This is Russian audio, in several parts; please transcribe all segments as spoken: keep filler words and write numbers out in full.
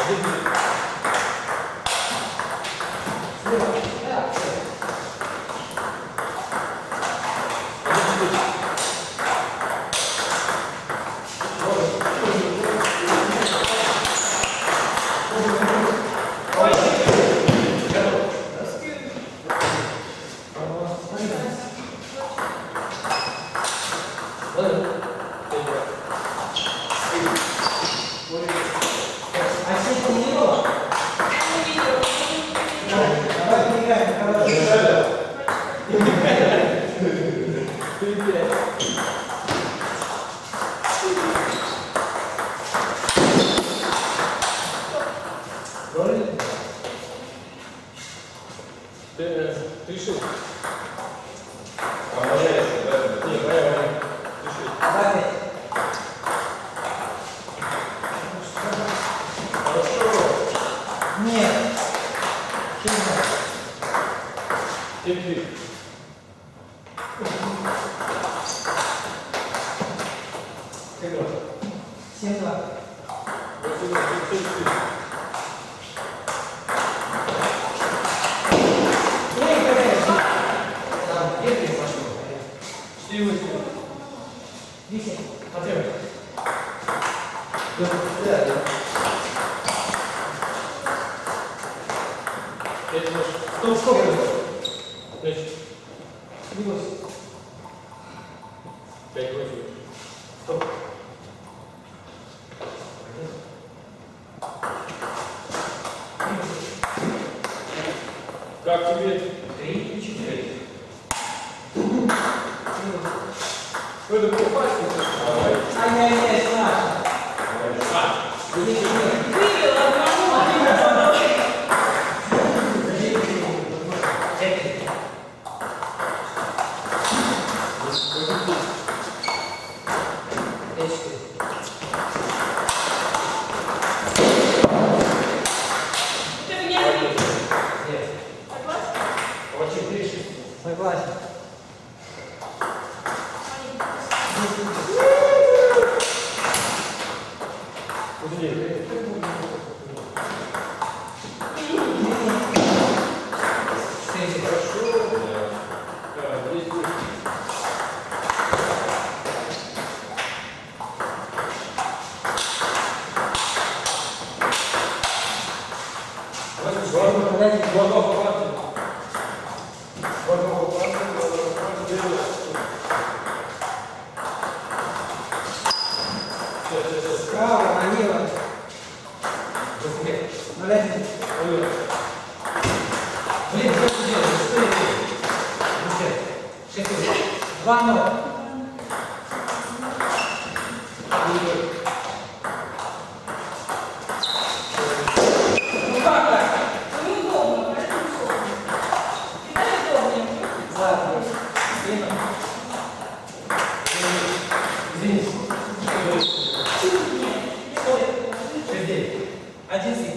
Как тебе? Три и четыре. Это попасть? А не, не, Саша. Вывел одного. Согласен. Справа, налево. Блин, что ты делаешь? Что ты делаешь? Два ноль. Ну как так? Неудобно, поэтому удобнее. Ладно. Извините. Один сик.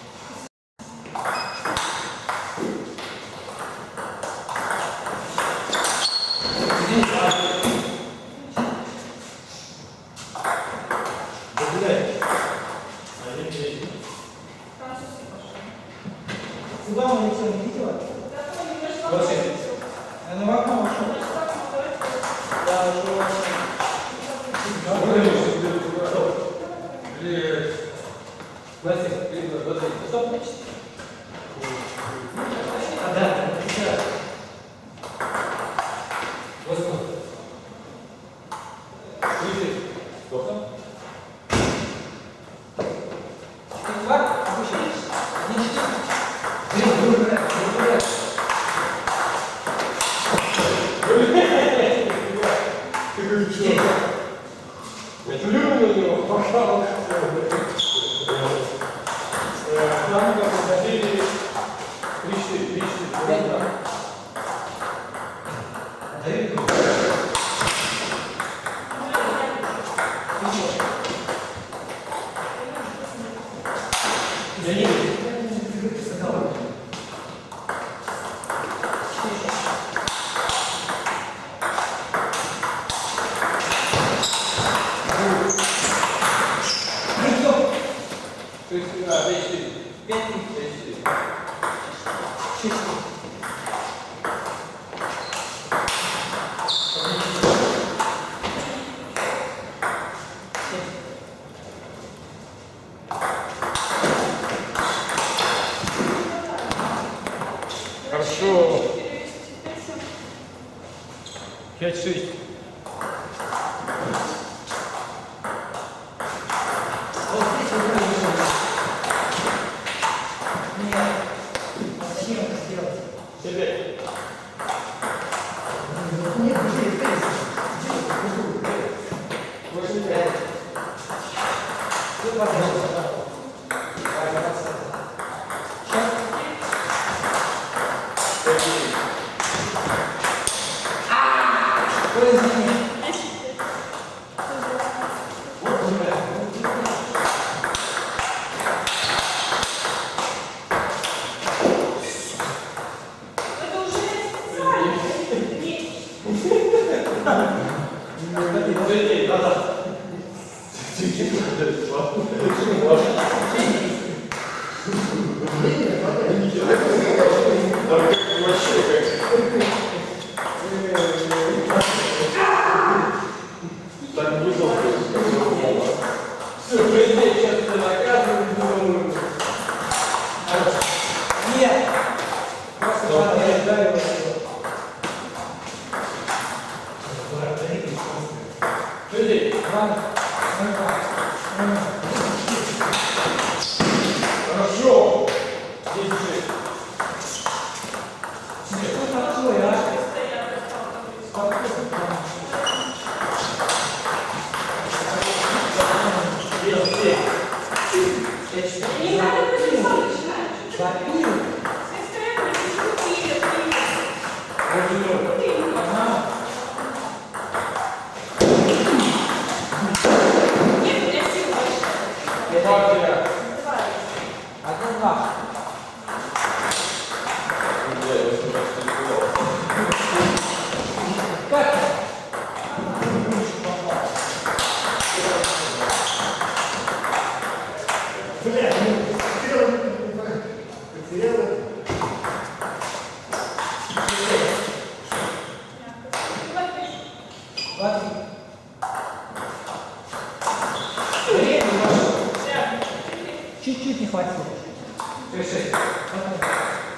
Куда он ничего не видела? Вот это. Она в окно ушла. Да, ушла. Вася, стоп. А, да, да. Восьмой. Выйди. Сколько? Ты два? Опущаешь? Один, четыре. Блин, дура, дура. Ты говоришь, что? Я плюну на него, пожалуйста. Там как заходили три-четыре, три-четыре. То есть, а, пять четыре. пять три. пять четыре. шесть три. Хорошо. пять шесть. Вот здесь вот это сделать. Нет. Зачем это сделать? Тебе. Нет, быстрее, быстрее. восемь пять. Тут возможно. Сейчас. пять девять. Ой, извини. Подожди, назад. Так не долго. Все, мы сейчас это наказываем. Нет. Просто подождай его. Подожди. Ладно. Хорошо. десять шесть. Что такое, а? Не надо написать, Запил. Ага. Партия. Один-два. Как? Бля, ну, потерял, потерял. Два-три. Время вошло. Чуть-чуть не хватило. шесть шесть. Потом.